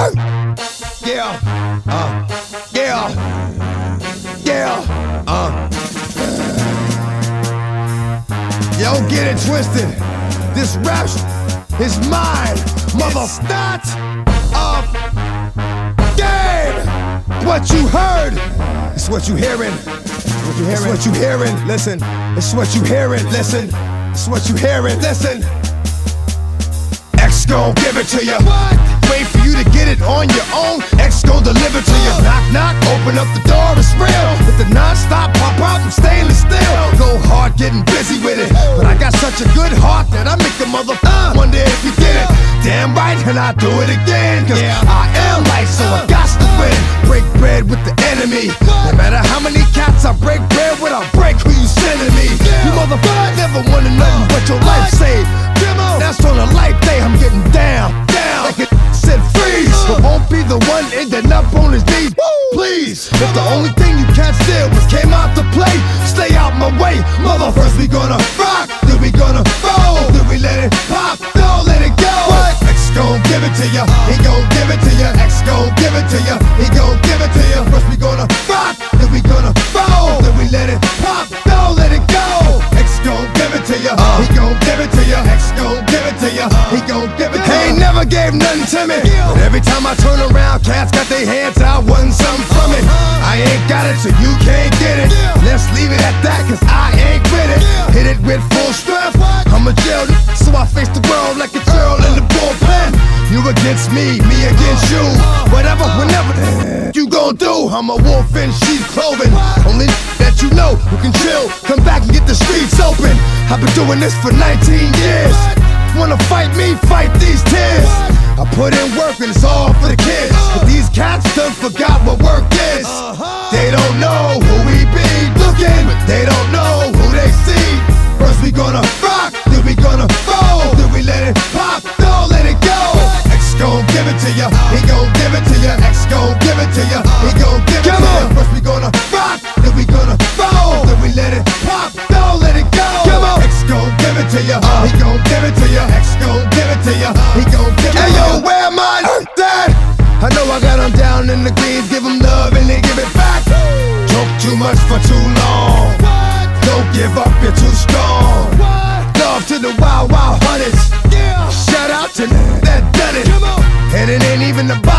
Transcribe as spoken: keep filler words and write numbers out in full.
Yeah, uh, yeah, yeah, uh. Yo, get it twisted. This rap is mine, mother. It's not a game. What you heard, it's what you hearing. What you hearing? It's what you hearing. Listen, it's what you hearing. Listen, it's what you hearing. Listen. X gon' give it to you. What? Wait for you to get it on your own. X gon' deliver to you. Knock, knock, open up the door, it's real. With the non-stop pop out from stainless steel. Go hard, getting busy with it. But I got such a good heart that I make the mother uh, wonder if you get it. Damn right, and I do it again. Cause yeah. I am light, so I got to win. Break bread with the enemy. No matter how many cats I break bread with, I'll break who you sending me. You motherfucker never wanted nothing but your life saved. That's on a life day, I'm getting down, down. Like it said freeze, but won't be the one ending up on his knees. Please, if the only thing you can't steal was came out to play, stay out my way. Mother, first we gonna rock, then we gonna roll, then we let it pop, don't let it go. X gon' give it to ya, he gon' give it to ya. X gon' give it to ya, he gon' give it to ya. First we gonna rock, then we gonna roll, then we let it pop, don't let it go. X gon' give it to ya, he gon' give it to ya. X gon' give it to ya, he gon' give it to ya. He ain't never gave nothing to me, but every time I turn around, cats got their hands out, wanting something from it. I ain't got it, so you can't get it. Let's leave it at that, cause I ain't with it. Hit it with full strength, I'm a jail, so I face the world like a girl in the bullpen. You against me, me against you. Whatever, whenever you gon' do, I'm a wolf in sheep's clothing. Only that you know who can chill, come back and get the streets open. I've been doing this for nineteen years. Wanna fight me, fight these tears. I put in work and it's all for the kids. But these cats done forgot what work is. They don't know who we be looking, but they don't know who they see. First we gonna rock, then we gonna roll, then we let it pop, don't let it go. X gon' give it to ya, he gon' give it to ya. X gon' give it to ya, he gon' give it to ya. First we gonna rock, then we gonna roll, then we let it pop, don't let it go. X gon' give it to ya, he gon' give it to ya. X gon' give it to ya, he gon' give it to ya. Hey yo, where my dad? I know I got them down in the greens, give them love and they give it back. Joke too much for too long. Don't give up, you're too strong. Love to the wild, wild hunters. Shout out to that done it. And it ain't even about